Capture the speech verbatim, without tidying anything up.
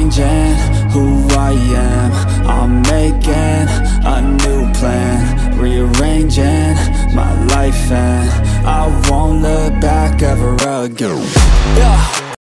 changing who I am. I'm making a new plan, rearranging my life, and I won't look back ever again. Yeah.